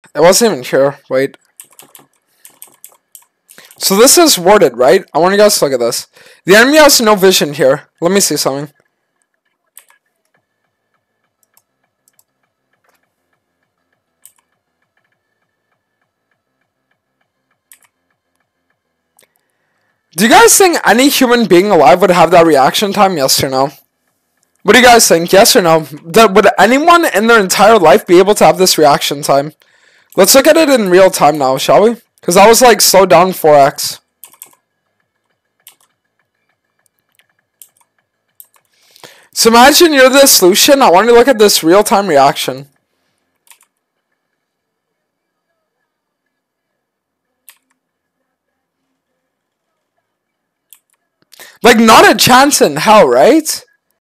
It wasn't even here. Wait. So this is worded, right? I want you guys to look at this. The enemy has no vision here. Let me see something. Do you guys think any human being alive would have that reaction time? Yes or no? What do you guys think? Yes or no? Would anyone in their entire life be able to have this reaction time? Let's look at it in real time now, shall we? Because that was like slowed down 4x. So imagine you're the solution. I want you to look at this real-time reaction. Like, not a chance in hell, right?